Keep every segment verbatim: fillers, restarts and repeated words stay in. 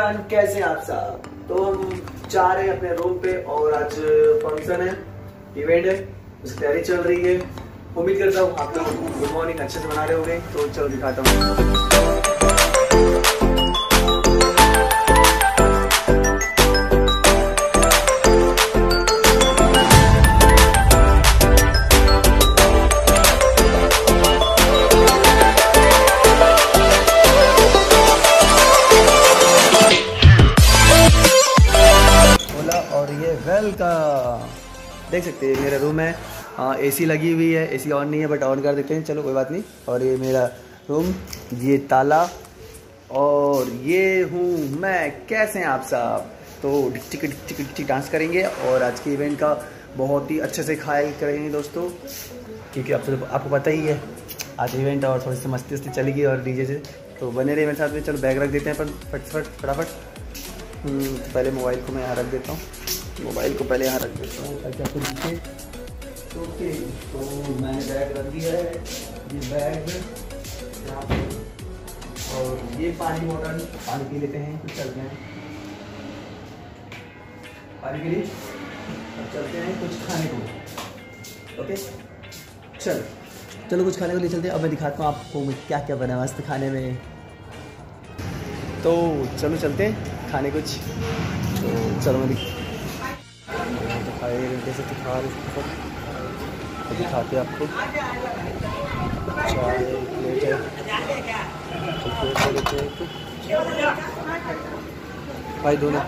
Everyone, कैसे हैं आप सब। तो हम जा रहे हैं अपने रूम पे और आज फंक्शन है, इवेंट है, उसकी तैयारी चल रही है। उम्मीद करता हूँ आप लोग गुड मॉर्निंग अच्छे से बना रहे होंगे। तो चलो दिखाता हूँ। और ये वेलकम देख सकते हैं मेरा रूम है। हाँ, एसी लगी हुई है, एसी ऑन नहीं है बट ऑन कर देते हैं, चलो कोई बात नहीं। और ये मेरा रूम, ये ताला, और ये हूँ मैं। कैसे हैं आप सब। तो डिक्चिक डिक्चिक डिक्चिक डांस करेंगे और आज के इवेंट का बहुत ही अच्छे से खाया करेंगे दोस्तों, क्योंकि आप सब आपको पता ही है आज इवेंट और थोड़ी सी मस्ती वस्ती चलेगी और डीजे से। तो बने रहे मेरे साथ में। चलो बैग रख देते हैं अपन फटाफट फटाफट। पहले मोबाइल को मैं यहाँ रख देता हूँ, मोबाइल को पहले यहाँ रख देता हूँ ताकि आपको दिखे। ओके, तो मैंने बैग रख दिया है, ये बैग यहाँ पे, और ये पानी बॉटल, पानी पी लेते हैं कुछ, चलते हैं पानी के लिए और चलते हैं कुछ खाने को। ओके चलो चलो कुछ खाने को ले चलते हैं। अब मैं दिखाता हूँ आपको मैं क्या क्या बना मस्त खाने में। तो चलो चलते हैं खाने कुछ। तो चलो मैं दिखाए जैसे दिखा दिखाते आपको। चाय प्लेट है, लेते हैं भाई दोनों।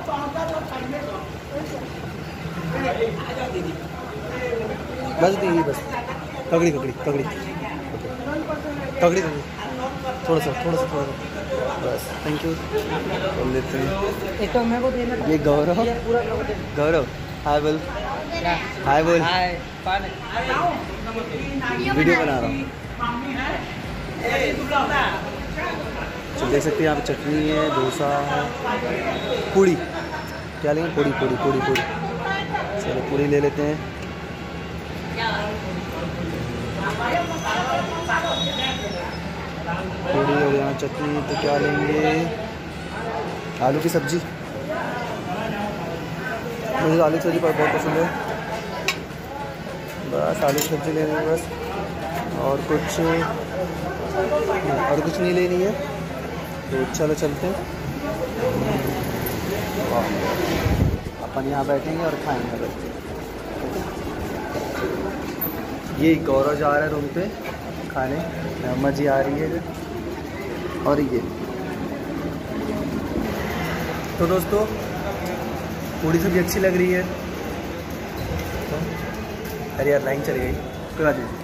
बस दी बस ककड़ी ककड़ी ककड़ी ककड़ी ककड़ी थोड़ा सा थोड़ा सा थोड़ा सा बस, थैंक यू। बोल लेते हैं एक तो मेरे को देना। ये गौरव, गौरव हाय बोल, हाय बोल, वीडियो बना रहा हूँ। तो देख सकते हैं यहाँ पे चटनी है, डोसा है, पूड़ी, क्या लेंगे, पूड़ी पूड़ी पूड़ी पूड़ी। चलो पूड़ी ले लेते हैं। पूड़ी और यहाँ चटनी। तो क्या लेंगे, आलू की सब्जी। मुझे आलू की सब्जी बहुत पसंद है, बस आलू की सब्जी लेनी है बस, और कुछ और कुछ नहीं लेनी है। तो चलो चलते हैं, अपन यहाँ बैठेंगे और खाएंगे बैठ के। ये गौरव जा रहा है रूम पे खाने, अम्मा जी आ रही है। और ये तो दोस्तों पूरी सब्जी अच्छी लग रही है। तो अरे यार लाइन चली गई, कोई बात नहीं।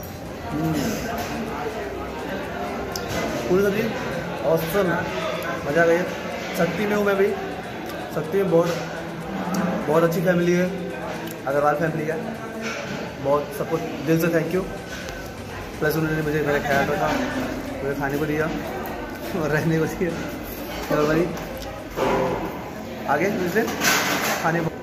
पूरी सब्जी औसम, मज़ा आ गया। शक्ति में हूँ मैं भी, शक्ति में बहुत बहुत अच्छी फैमिली है, अग्रवाल फैमिली है। बहुत सपोर्ट, दिल से थैंक यू। प्लस उन्होंने मुझे मेरा ख्याल रखा, मुझे खाने को दिया और रहने को दिया। और भाई तो आगे मुझसे खाने